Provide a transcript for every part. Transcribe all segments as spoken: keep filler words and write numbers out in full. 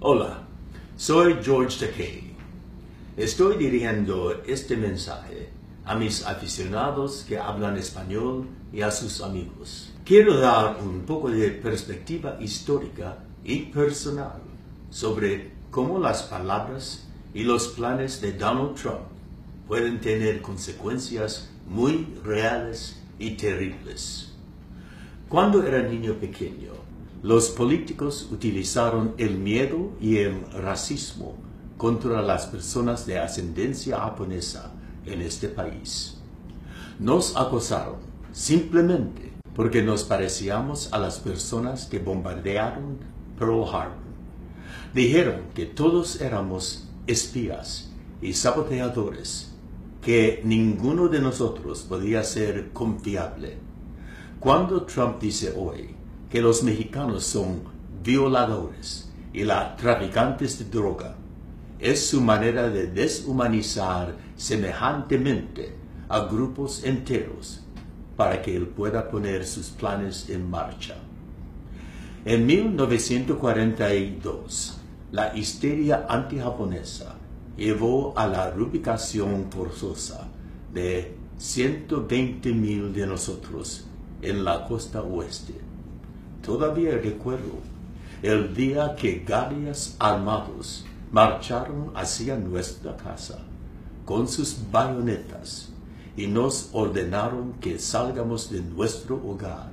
Hola, soy George Takei. Estoy dirigiendo este mensaje a mis aficionados que hablan español y a sus amigos. Quiero dar un poco de perspectiva histórica y personal sobre cómo las palabras y los planes de Donald Trump pueden tener consecuencias muy reales y terribles. Cuando era niño pequeño, los políticos utilizaron el miedo y el racismo contra las personas de ascendencia japonesa en este país. Nos acosaron simplemente porque nos parecíamos a las personas que bombardearon Pearl Harbor. Dijeron que todos éramos espías y saboteadores, que ninguno de nosotros podía ser confiable. Cuando Trump dice hoy que los mexicanos son violadores y la traficantes de droga, es su manera de deshumanizar semejantemente a grupos enteros para que él pueda poner sus planes en marcha. En mil novecientos cuarenta y dos, la histeria antijaponesa llevó a la reubicación forzosa de ciento veinte mil de nosotros en la costa oeste. Todavía recuerdo el día que guardias armados marcharon hacia nuestra casa con sus bayonetas y nos ordenaron que salgamos de nuestro hogar.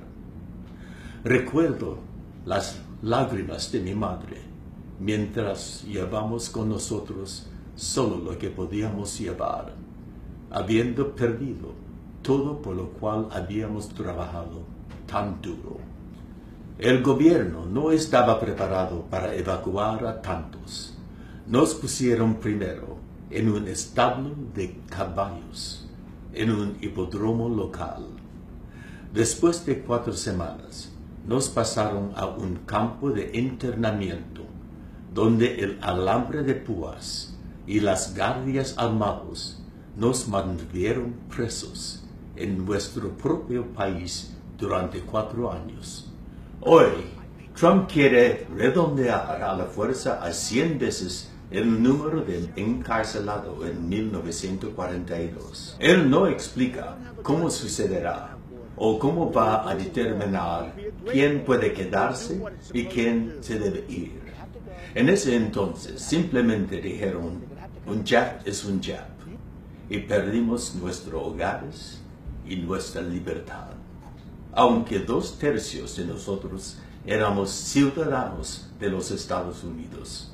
Recuerdo las lágrimas de mi madre mientras llevamos con nosotros solo lo que podíamos llevar, habiendo perdido todo por lo cual habíamos trabajado tan duro. El gobierno no estaba preparado para evacuar a tantos. Nos pusieron primero en un establo de caballos, en un hipódromo local. Después de cuatro semanas, nos pasaron a un campo de internamiento, donde el alambre de púas y las guardias armados nos mantuvieron presos en nuestro propio país durante cuatro años. Hoy, Trump quiere redondear a la fuerza a cien veces el número de encarcelados en mil novecientos cuarenta y dos. Él no explica cómo sucederá o cómo va a determinar quién puede quedarse y quién se debe ir. En ese entonces simplemente dijeron, un jab es un jab, y perdimos nuestros hogares y nuestra libertad. Aunque dos tercios de nosotros éramos ciudadanos de los Estados Unidos.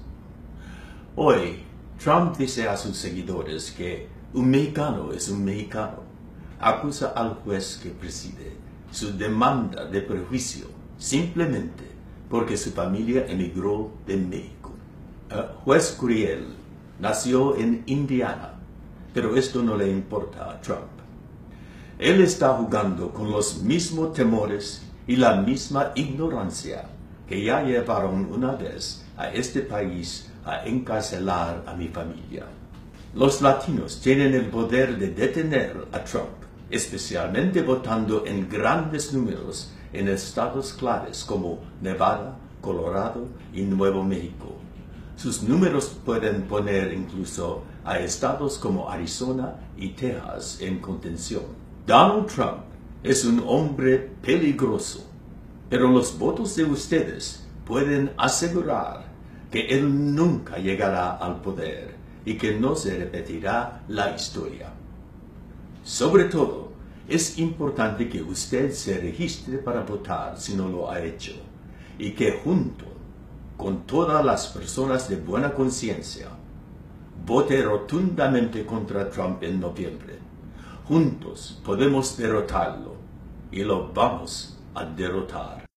Hoy, Trump dice a sus seguidores que un mexicano es un mexicano. Acusa al juez que preside su demanda de perjuicio simplemente porque su familia emigró de México. El juez Curiel nació en Indiana, pero esto no le importa a Trump. Él está jugando con los mismos temores y la misma ignorancia que ya llevaron una vez a este país a encarcelar a mi familia. Los latinos tienen el poder de detener a Trump, especialmente votando en grandes números en estados claves como Nevada, Colorado y Nuevo México. Sus números pueden poner incluso a estados como Arizona y Texas en contención. Donald Trump es un hombre peligroso, pero los votos de ustedes pueden asegurar que él nunca llegará al poder y que no se repetirá la historia. Sobre todo, es importante que usted se registre para votar si no lo ha hecho, y que junto con todas las personas de buena conciencia, vote rotundamente contra Trump en noviembre. Juntos podemos derrotarlo y lo vamos a derrotar.